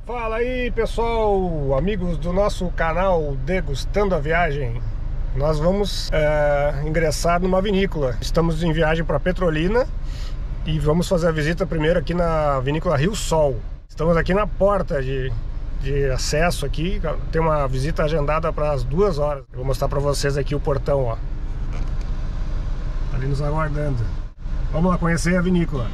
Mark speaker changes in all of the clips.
Speaker 1: Fala aí, pessoal, amigos do nosso canal Degustando a Viagem. Nós vamos ingressar numa vinícola. Estamos em viagem para Petrolina e vamos fazer a visita primeiro aqui na vinícola Rio Sol. Estamos aqui na porta de acesso aqui. Tem uma visita agendada para as 2 horas. Eu vou mostrar para vocês aqui o portão, ó. Tá ali nos aguardando. Vamos lá conhecer a vinícola.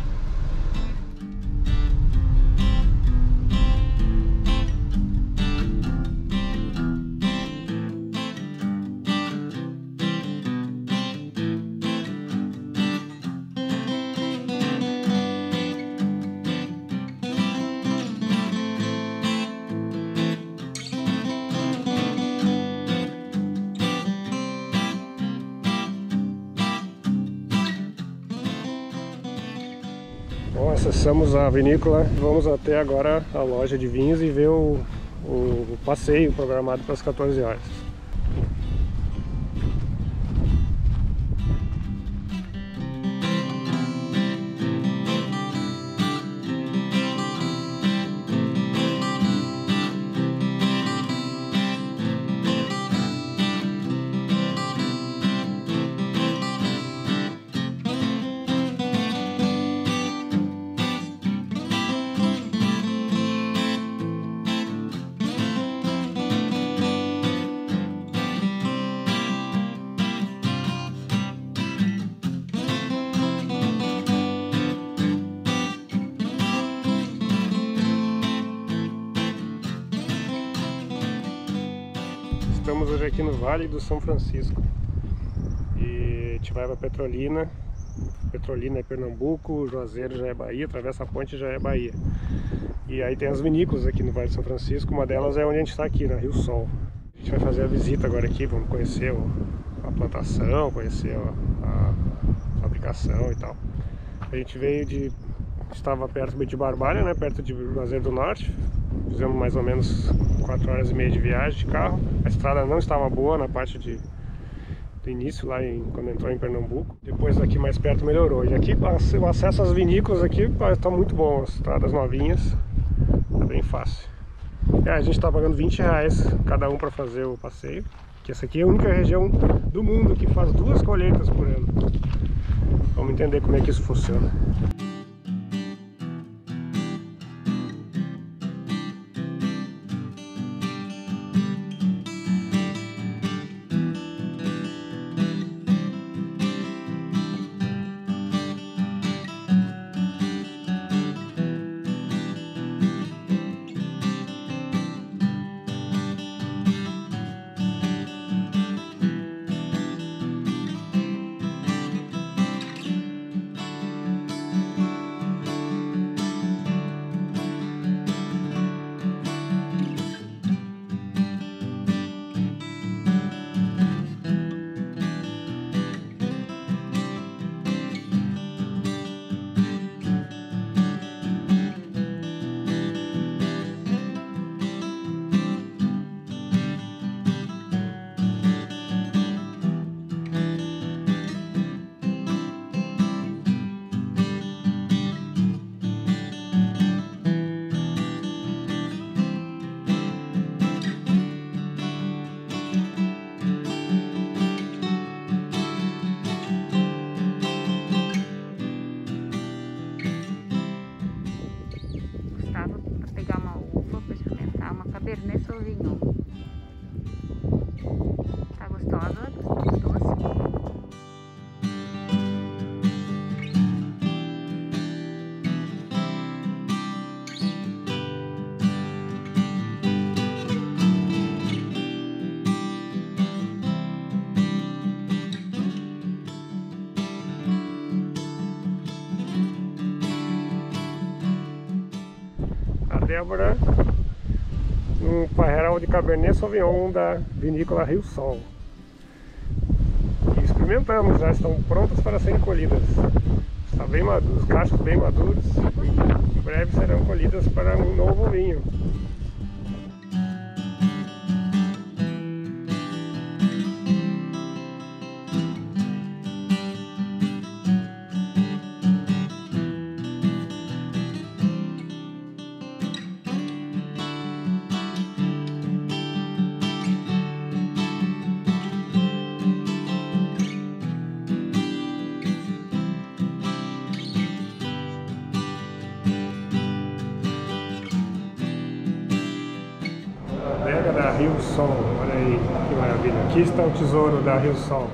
Speaker 1: Bom, acessamos a vinícola, vamos até agora a loja de vinhos e ver o passeio programado para as 14 horas. Estamos hoje aqui no Vale do São Francisco e a gente vai para Petrolina. Petrolina é Pernambuco, Juazeiro já é Bahia, atravessa a ponte já é Bahia. E aí tem as vinícolas aqui no Vale do São Francisco, uma delas é onde a gente está aqui, na Rio Sol. A gente vai fazer a visita agora aqui, vamos conhecer a plantação, conhecer a fabricação e tal. A gente estava perto de Barbalha, né, perto de Juazeiro do Norte. Fizemos mais ou menos 4 horas e meia de viagem de carro. A estrada não estava boa na parte do início, lá quando entrou em Pernambuco. Depois aqui mais perto melhorou. E aqui o acesso às vinícolas aqui está muito bom, as estradas novinhas, está bem fácil. A gente está pagando R$20 cada um para fazer o passeio. Que essa aqui é a única região do mundo que faz 2 colheitas por ano. Vamos entender como é que isso funciona.
Speaker 2: Cabernet Sauvignon. Tá gostosa, doce.
Speaker 1: A Débora no parreiral de Cabernet Sauvignon da vinícola Rio Sol. E experimentamos, já estão prontas para serem colhidas. Está bem maduro, os cachos bem maduros. Em breve serão colhidas para um novo vinho. Bodega da Rio Sol, olha aí que maravilha. Aqui está o tesouro da Rio Sol.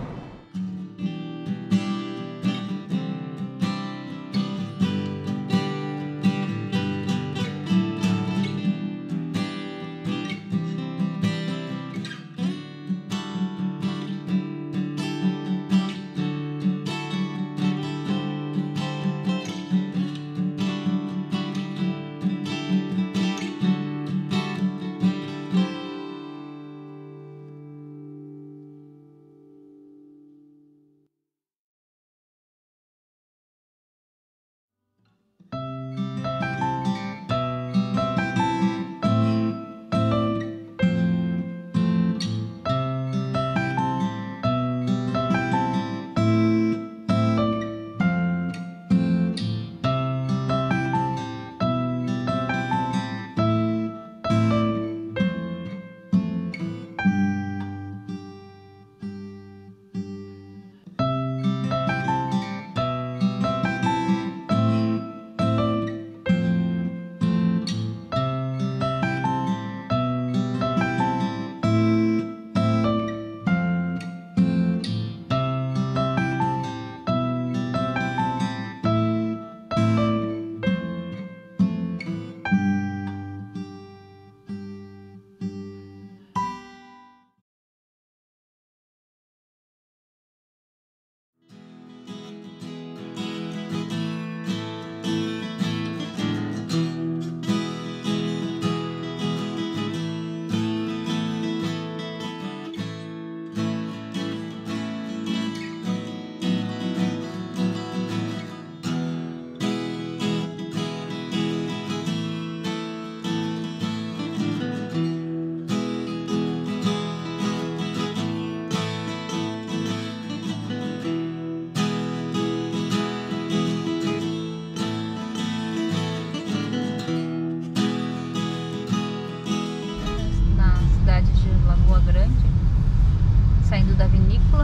Speaker 2: Saindo da vinícola,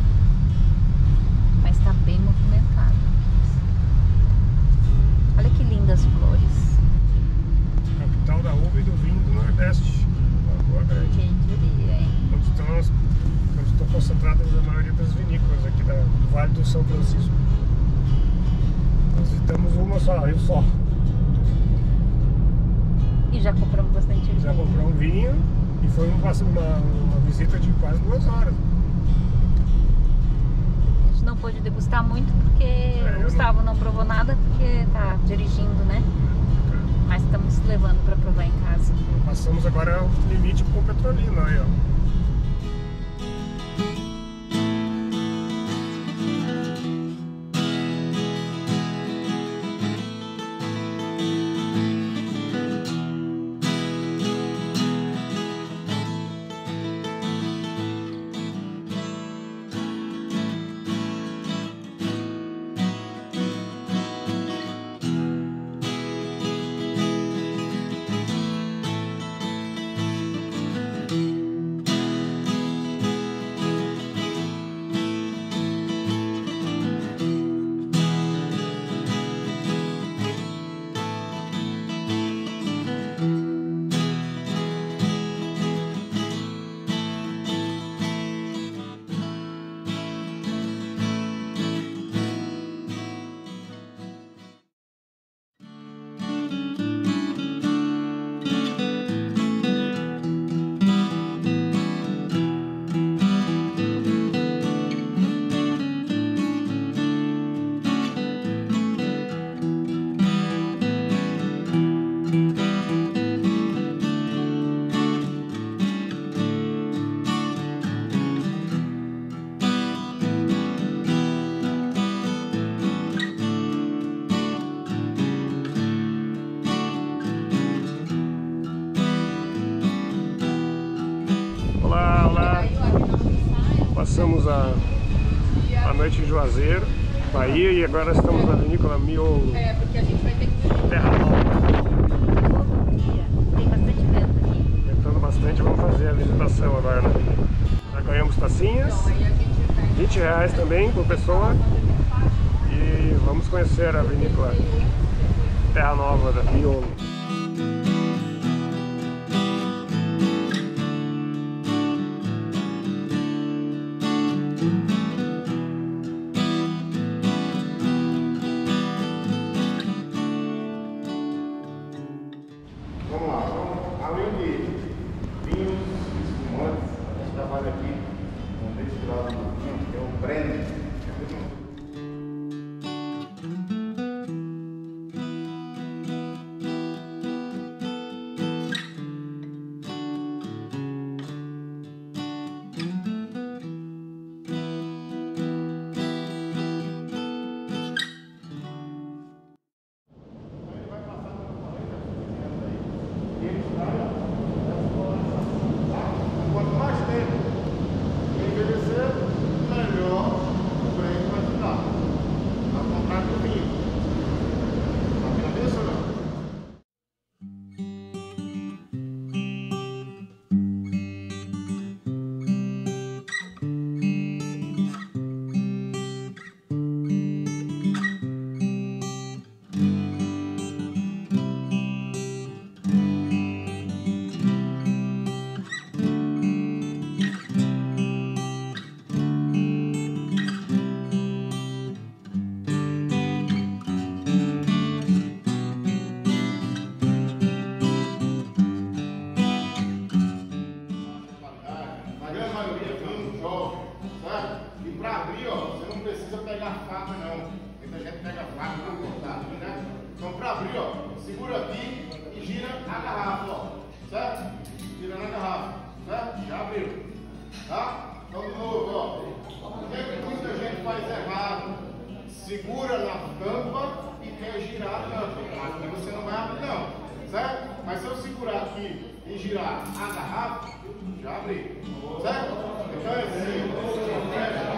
Speaker 2: mas está bem movimentado. Olha que lindas flores.
Speaker 1: Capital da uva e do vinho do Nordeste, Lagoa Grande.
Speaker 2: Quem diria, hein?
Speaker 1: Onde estão concentradas a maioria das vinícolas aqui do Vale do São Francisco. Nós visitamos uma só, Rio Sol.
Speaker 2: E já compramos bastante vinho.
Speaker 1: Já compramos um vinho e foi uma visita de quase 2 horas.
Speaker 2: A gente não pôde degustar muito porque o Gustavo não provou nada porque tá dirigindo, né? Mas estamos levando para provar em casa.
Speaker 1: Passamos agora o limite com Petrolina, aí ó. Passamos a noite em Juazeiro, Bahia, e agora estamos na vinícola Miolo.
Speaker 2: Porque a gente vai ter que...
Speaker 1: Terra Nova.
Speaker 2: Tem bastante vento aqui.
Speaker 1: Ventando bastante, vamos fazer a visitação agora na vinícola. Já ganhamos tacinhas, R$20 também por pessoa. E vamos conhecer a vinícola Terra Nova da Miolo.
Speaker 3: a garrafa, ó, certo? Gira na garrafa, certo? Já abriu, tá? Então de novo, ó. O que muita gente faz errado? Segura na tampa e quer girar a tampa. Aqui você não vai abrir não, certo? Mas se eu segurar aqui e girar a garrafa, já abri, certo? Então é assim,